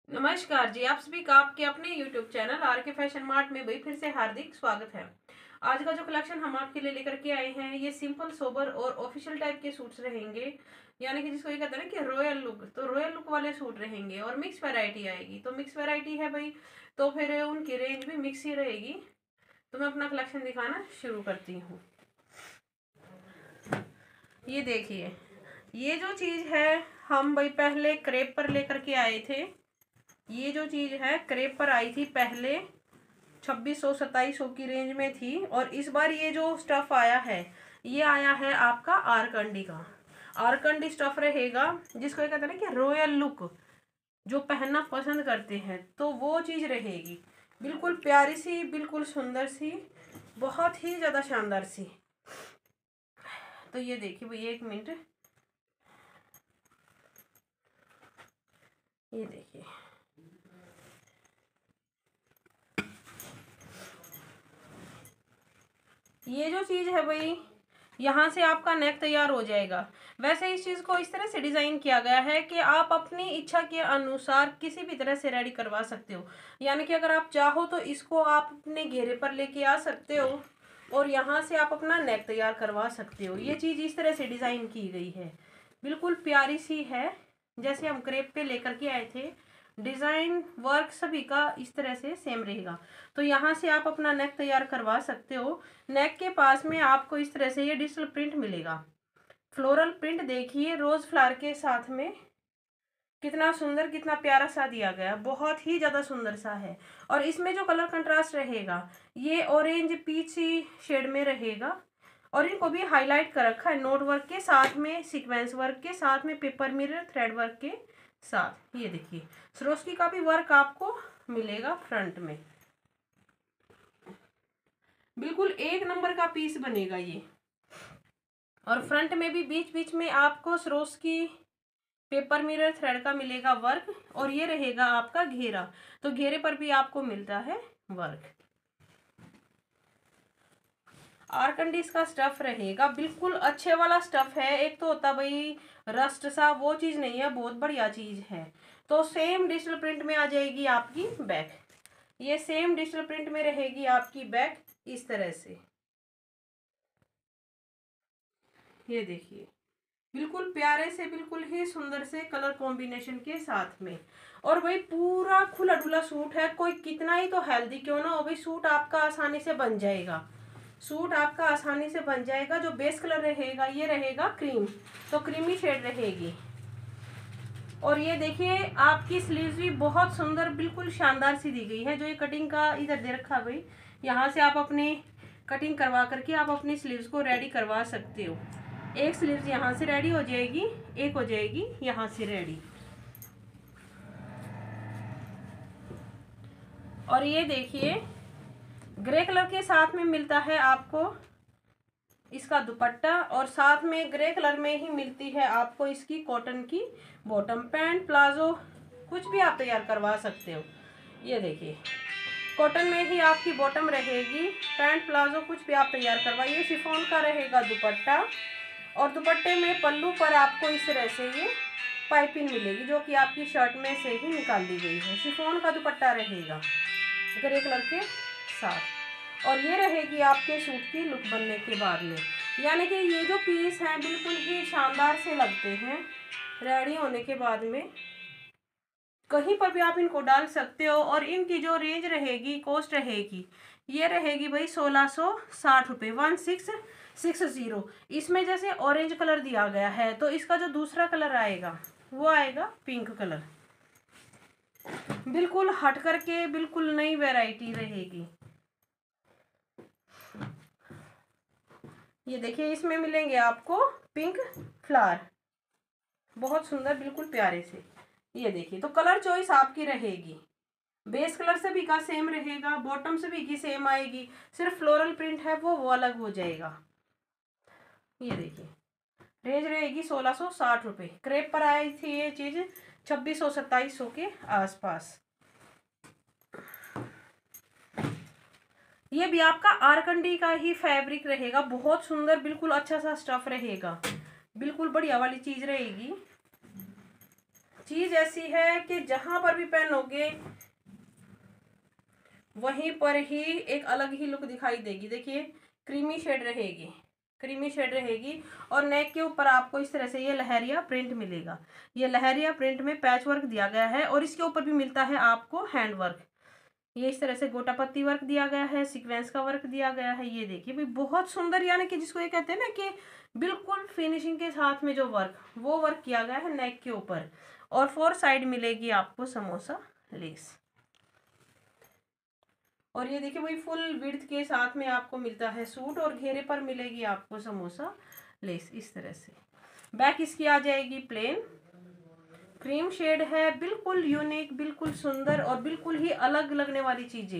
नमस्कार जी, आप सभी का आपके अपने YouTube channel R K fashion mart में भाई फिर से हार्दिक स्वागत है। आज का जो कलेक्शन हम आपके लिए लेकर के आए हैं ये सिंपल सोबर और ऑफिशियल टाइप के सूट्स रहेंगे। यानी कि जिसको ये कहते हैं ना कि रॉयल लुक, तो रॉयल लुक वाले सूट रहेंगे और मिक्स वैरायटी आएगी। तो मिक्स वैरायटी है भाई, तो फिर उनकी रेंज भी मिक्स ही रहेगी। तो मैं अपना कलेक्शन दिखाना शुरू करती हूँ। ये देखिए, ये जो चीज़ है हम भाई पहले क्रेप पर लेकर के आए थे। ये जो चीज़ है क्रेप पर आई थी पहले 2600-2700 की रेंज में थी। और इस बार ये जो स्टफ आया है ये आया है आपका आरकंडी का। आरकंडी स्टफ रहेगा जिसको ये कहते हैं ना कि रॉयल लुक जो पहनना पसंद करते हैं तो वो चीज़ रहेगी। बिल्कुल प्यारी सी, बिल्कुल सुंदर सी, बहुत ही ज़्यादा शानदार सी। तो ये देखिए भैया, एक मिनट, ये देखिए, ये जो चीज़ है भाई, यहाँ से आपका नेक तैयार हो जाएगा। वैसे इस चीज़ को इस तरह से डिज़ाइन किया गया है कि आप अपनी इच्छा के अनुसार किसी भी तरह से रेडी करवा सकते हो। यानी कि अगर आप चाहो तो इसको आप अपने घेरे पर लेके आ सकते हो और यहाँ से आप अपना नेक तैयार करवा सकते हो। ये चीज़ इस तरह से डिज़ाइन की गई है, बिल्कुल प्यारी सी है, जैसे हम क्रेप पे लेकर के आए थे। डिज़ाइन वर्क सभी का इस तरह से सेम रहेगा। तो यहाँ से आप अपना नेक तैयार करवा सकते हो। नेक के पास में आपको इस तरह से ये डिजिटल प्रिंट मिलेगा। फ्लोरल प्रिंट देखिए, रोज फ्लावर के साथ में कितना सुंदर, कितना प्यारा सा दिया गया, बहुत ही ज़्यादा सुंदर सा है। और इसमें जो कलर कंट्रास्ट रहेगा ये ऑरेंज पीची शेड में रहेगा। और इनको भी हाईलाइट कर रखा है नोट वर्क के साथ में, सीक्वेंस वर्क के साथ में, पेपर मिरर थ्रेड वर्क के साथ। ये देखिए, सरोस्की का भी वर्क आपको मिलेगा फ्रंट में। बिल्कुल एक नंबर का पीस बनेगा ये। और फ्रंट में भी बीच बीच में आपको सरोस्की पेपर मिरर थ्रेड का मिलेगा वर्क। और ये रहेगा आपका घेरा, तो घेरे पर भी आपको मिलता है वर्क। आरकंडी इसका स्टफ रहेगा, बिल्कुल अच्छे वाला स्टफ है। एक तो होता भाई रस्ट सा, वो चीज़ नहीं है, बहुत बढ़िया चीज़ है। तो सेम डिजिटल प्रिंट में आ जाएगी आपकी बैक। ये सेम डिजिटल प्रिंट में रहेगी आपकी बैक इस तरह से। ये देखिए, बिल्कुल प्यारे से, बिल्कुल ही सुंदर से कलर कॉम्बिनेशन के साथ में। और भाई पूरा खुला डुला सूट है, कोई कितना ही तो हेल्दी क्यों ना हो भाई, सूट आपका आसानी से बन जाएगा। सूट आपका आसानी से बन जाएगा। जो बेस कलर रहेगा ये रहेगा क्रीम, तो क्रीमी शेड रहेगी। और ये देखिए, आपकी स्लीव्स भी बहुत सुंदर, बिल्कुल शानदार सी दी गई है। जो ये कटिंग का इधर दे रखा भाई, यहाँ से आप अपनी कटिंग करवा करके आप अपनी स्लीव्स को रेडी करवा सकते हो। एक स्लीव्स यहाँ से रेडी हो जाएगी, एक हो जाएगी यहाँ से रेडी। और ये देखिए, ग्रे कलर के साथ में मिलता है आपको इसका दुपट्टा, और साथ में ग्रे कलर में ही मिलती है आपको इसकी कॉटन की बॉटम। पैंट प्लाजो कुछ भी आप तैयार करवा सकते हो। ये देखिए, कॉटन में ही आपकी बॉटम रहेगी, पैंट प्लाजो कुछ भी आप तैयार करवाइए। शिफॉन का रहेगा दुपट्टा, और दुपट्टे में पल्लू पर आपको इस तरह से ये पाइपिंग मिलेगी जो कि आपकी शर्ट में से ही निकाल दी गई है। शिफॉन का दुपट्टा रहेगा ग्रे कलर के साथ। और ये रहेगी आपके सूट की लुक बनने के बाद में। यानी कि ये जो पीस हैं बिल्कुल ही शानदार से लगते हैं रेडी होने के बाद में। कहीं पर भी आप इनको डाल सकते हो। और इनकी जो रेंज रहेगी, कॉस्ट रहेगी, ये रहेगी भाई 1660 रुपये, 1660। इसमें जैसे ऑरेंज कलर दिया गया है तो इसका जो दूसरा कलर आएगा वो आएगा पिंक कलर। बिल्कुल हट करके बिल्कुल नई वैरायटी रहेगी। ये देखिए, इसमें मिलेंगे आपको पिंक फ्लावर, बहुत सुंदर, बिल्कुल प्यारे से। ये देखिए, तो कलर चॉइस आपकी रहेगी। बेस कलर सभी का सेम रहेगा, बॉटम सभी की सेम आएगी, सिर्फ फ्लोरल प्रिंट है वो अलग हो जाएगा। ये देखिए, रेंज रहेगी 1660 रुपये। क्रेप पर आई थी ये चीज़ 2600-2700 के आसपास। ये भी आपका आरकंडी का ही फैब्रिक रहेगा, बहुत सुंदर, बिल्कुल अच्छा सा स्टफ रहेगा, बिल्कुल बढ़िया वाली चीज़ रहेगी। चीज़ ऐसी है कि जहाँ पर भी पहनोगे वहीं पर ही एक अलग ही लुक दिखाई देगी। देखिए क्रीमी शेड रहेगी, क्रीमी शेड रहेगी। और नेक के ऊपर आपको इस तरह से ये लहरिया प्रिंट मिलेगा। ये लहरिया प्रिंट में पैच वर्क दिया गया है और इसके ऊपर भी मिलता है आपको हैंड वर्क। ये इस तरह से गोटा पत्ती वर्क दिया गया है, सीक्वेंस का वर्क दिया गया है। ये देखिए भाई बहुत सुंदर, यानी कि जिसको ये कहते हैं ना कि बिल्कुल फिनिशिंग के साथ में जो वर्क, वो वर्क किया गया है नेक के ऊपर। और 4 साइड मिलेगी आपको समोसा लेस। और ये देखिए वही फुल विड्थ के साथ में आपको मिलता है सूट और घेरे पर मिलेगी आपको समोसा लेस इस तरह से। बैक इसकी आ जाएगी प्लेन, क्रीम शेड है, बिल्कुल यूनिक, बिल्कुल सुंदर और बिल्कुल ही अलग लगने वाली चीजें।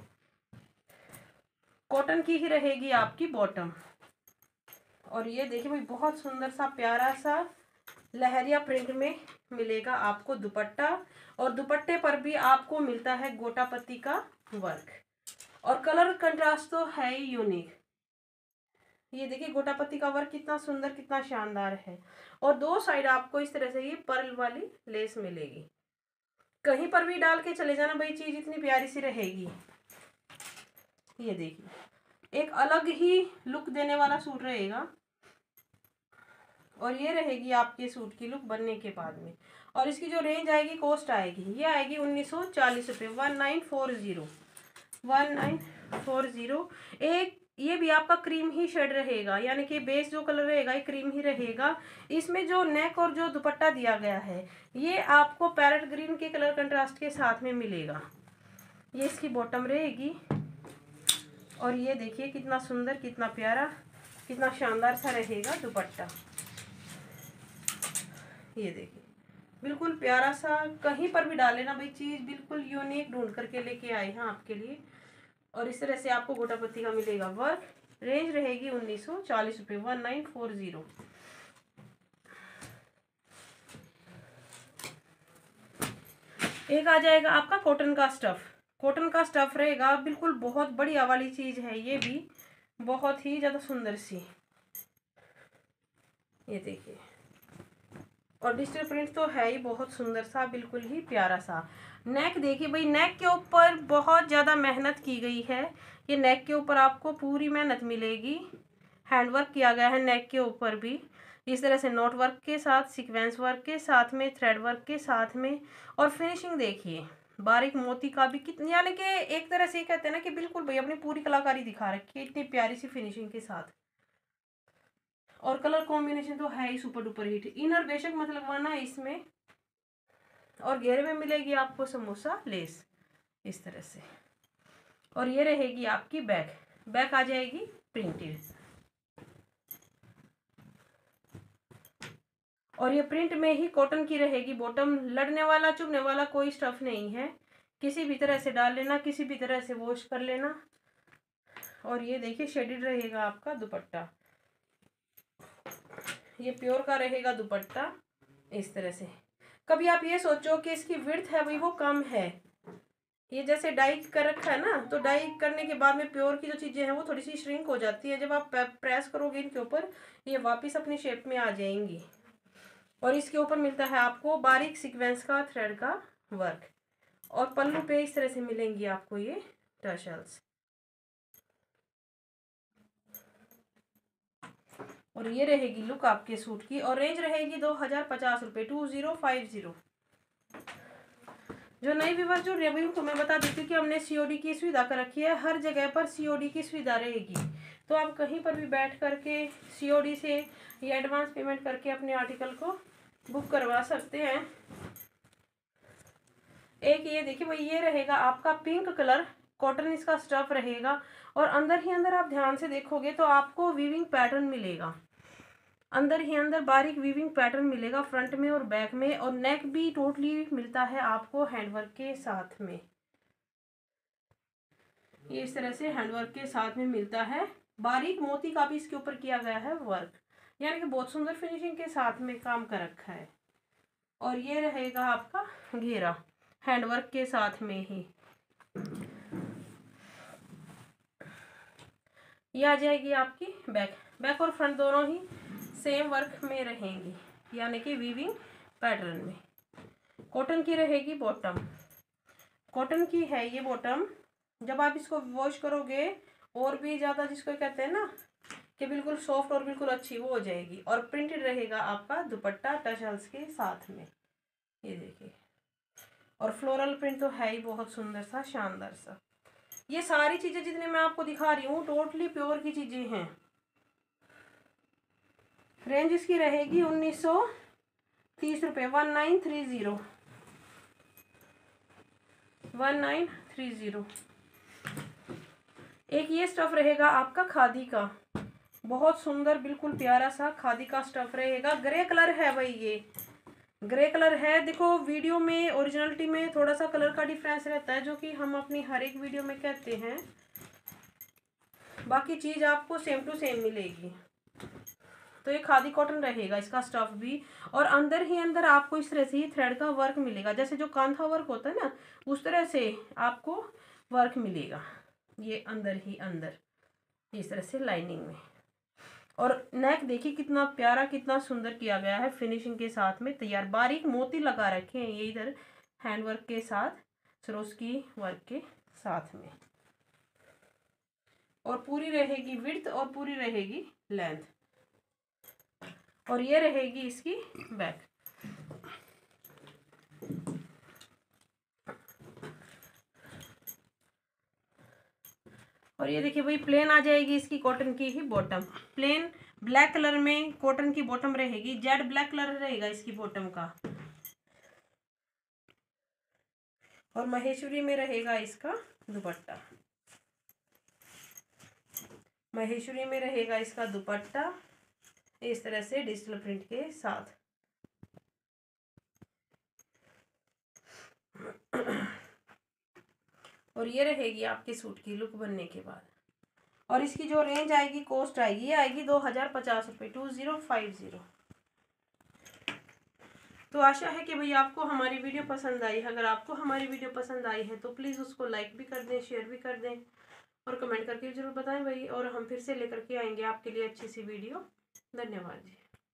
कॉटन की ही रहेगी आपकी बॉटम। और ये देखिए भाई बहुत सुंदर सा प्यारा सा लहरिया प्रिंट में मिलेगा आपको दुपट्टा। और दुपट्टे पर भी आपको मिलता है गोटा पत्ती का वर्क और कलर कंट्रास्ट तो है ही यूनिक। ये देखिए गोटा पत्ती का वर्क कितना सुंदर, कितना शानदार है। और 2 साइड आपको इस तरह से ये पर्ल वाली लेस मिलेगी। कहीं पर भी डाल के चले जाना भाई, चीज इतनी प्यारी सी रहेगी। ये देखिए एक अलग ही लुक देने वाला सूट रहेगा। और ये रहेगी आपके सूट की लुक बनने के बाद में। और इसकी जो रेंज आएगी, कॉस्ट आएगी, ये आएगी 1940 रुपये, 1940। एक ये भी आपका क्रीम ही शेड रहेगा, यानी कि बेस जो कलर रहेगा ये क्रीम ही रहेगा। इसमें जो नेक और जो दुपट्टा दिया गया है ये आपको पैरेट ग्रीन के कलर कंट्रास्ट के साथ में मिलेगा। ये इसकी बॉटम रहेगी। और ये देखिए कितना सुंदर, कितना प्यारा, कितना शानदार सा रहेगा दुपट्टा। ये देखिए बिल्कुल प्यारा सा, कहीं पर भी डाले ना भाई, चीज बिल्कुल यूनिक ढूंढ करके लेके आए हैं आपके लिए। और इस तरह से आपको गोटा पत्ती का मिलेगा वर्क। रेंज रहेगी 1940 रुपये, 1940। एक आ जाएगा आपका कॉटन का स्टफ। कॉटन का स्टफ रहेगा, बिल्कुल बहुत बढ़िया वाली चीज है ये भी, बहुत ही ज्यादा सुंदर सी। ये देखिए और डिजिटल प्रिंट तो है ही बहुत सुंदर सा, बिल्कुल ही प्यारा सा। नेक देखिए भाई, नेक के ऊपर बहुत ज़्यादा मेहनत की गई है। ये नेक के ऊपर आपको पूरी मेहनत मिलेगी। हैंडवर्क किया गया है नेक के ऊपर भी, इस तरह से नोट वर्क के साथ, सीक्वेंस वर्क के साथ में, थ्रेड वर्क के साथ में। और फिनिशिंग देखिए बारीक मोती का भी कितनी, यानी कि एक तरह से कहते हैं ना कि बिल्कुल भाई अपनी पूरी कलाकारी दिखा रखी है इतनी प्यारी सी फिनिशिंग के साथ। और कलर कॉम्बिनेशन तो है ही सुपर डुपर हिट। इनर बेशक मत लगवाना है इसमें। और घेरे में मिलेगी आपको समोसा लेस इस तरह से। और ये रहेगी आपकी बैक, बैक आ जाएगी प्रिंटेड। और ये प्रिंट में ही कॉटन की रहेगी बॉटम। लड़ने वाला चुभने वाला कोई स्टफ नहीं है, किसी भी तरह से डाल लेना, किसी भी तरह से वॉश कर लेना। और ये देखिए शेडेड रहेगा आपका दुपट्टा, ये प्योर का रहेगा दुपट्टा इस तरह से। कभी आप ये सोचो कि इसकी विड्थ है भाई वो कम है, ये जैसे डाई कर रखा है ना, तो डाई करने के बाद में प्योर की जो चीजें हैं वो थोड़ी सी श्रिंक हो जाती है। जब आप प्रेस करोगे इनके ऊपर ये वापस अपनी शेप में आ जाएंगी। और इसके ऊपर मिलता है आपको बारीक सीक्वेंस का थ्रेड का वर्क। और पल्लू पे इस तरह से मिलेंगी आपको ये टर्सल्स। और ये रहेगी लुक आपके सूट की। और रेंज रहेगी 2050 रुपये, 2050। जो नई व्यूअर जुड़ रहे हैं तो मैं बता देती हूँ कि हमने सीओडी की सुविधा कर रखी है। हर जगह पर सीओडी की सुविधा रहेगी, तो आप कहीं पर भी बैठ करके सीओडी से या एडवांस पेमेंट करके अपने आर्टिकल को बुक करवा सकते हैं। एक ये देखिए भाई, ये रहेगा आपका पिंक कलर, कॉटन इसका स्टफ रहेगा। और अंदर ही अंदर आप ध्यान से देखोगे तो आपको वीविंग पैटर्न मिलेगा, अंदर ही अंदर बारीक वीविंग पैटर्न मिलेगा फ्रंट में और बैक में। और नेक भी टोटली मिलता है आपको हैंडवर्क के साथ में, ये इस तरह से हैंडवर्क के साथ में मिलता है। बारीक मोती का भी इसके ऊपर किया गया है वर्क, यानी कि बहुत सुंदर फिनिशिंग के साथ में काम कर रखा है। और ये रहेगा आपका घेरा हैंडवर्क के साथ में ही। ये आ जाएगी आपकी बैक, बैक और फ्रंट दोनों ही सेम वर्क में रहेंगी, यानी कि वीविंग पैटर्न में। कॉटन की रहेगी बॉटम, कॉटन की है ये बॉटम। जब आप इसको वॉश करोगे और भी ज़्यादा, जिसको कहते हैं ना कि बिल्कुल सॉफ्ट और बिल्कुल अच्छी वो हो जाएगी। और प्रिंटेड रहेगा आपका दुपट्टा टसल्स के साथ में, ये देखिए। और फ्लोरल प्रिंट तो है ही बहुत सुंदर सा, शानदार सा। ये सारी चीज़ें जितनी मैं आपको दिखा रही हूँ टोटली प्योर की चीज़ें हैं। रेंज इसकी रहेगी 1930 रुपये, 1930, 1930। एक ये स्टफ रहेगा आपका खादी का, बहुत सुंदर बिल्कुल प्यारा सा खादी का स्टफ रहेगा। ग्रे कलर है भाई, ये ग्रे कलर है। देखो वीडियो में ओरिजिनलिटी में थोड़ा सा कलर का डिफरेंस रहता है, जो कि हम अपनी हर एक वीडियो में कहते हैं। बाकी चीज़ आपको सेम टू सेम मिलेगी। तो ये खादी कॉटन रहेगा इसका स्टफ भी। और अंदर ही अंदर आपको इस तरह से ही थ्रेड का वर्क मिलेगा, जैसे जो कांथा वर्क होता है ना, उस तरह से आपको वर्क मिलेगा। ये अंदर ही अंदर इस तरह से लाइनिंग में। और नेक देखिए कितना प्यारा, कितना सुंदर किया गया है, फिनिशिंग के साथ में तैयार। बारीक मोती लगा रखे हैं ये इधर हैंड वर्क के साथ, सरोस्की वर्क के साथ में। और पूरी रहेगी विड्थ और पूरी रहेगी लेंथ। और ये रहेगी इसकी बैक। और ये देखिए भाई प्लेन आ जाएगी इसकी कॉटन की ही बॉटम, प्लेन ब्लैक कलर में कॉटन की बॉटम रहेगी। जेड ब्लैक कलर रहेगा इसकी बॉटम का। और महेश्वरी में रहेगा इसका दुपट्टा, महेश्वरी में रहेगा इसका दुपट्टा इस तरह से डिजिटल प्रिंट के साथ। और ये रहेगी आपके सूट की लुक बनने के बाद। और इसकी जो रेंज आएगी, कॉस्ट आएगी, ये आएगी 2050 रुपये, 2050। तो आशा है कि भाई आपको हमारी वीडियो पसंद आई है। अगर आपको हमारी वीडियो पसंद आई है तो प्लीज़ उसको लाइक भी कर दें, शेयर भी कर दें और कमेंट करके ज़रूर बताएं भाई। और हम फिर से लेकर के आएंगे आपके लिए अच्छी सी वीडियो। धन्यवाद जी।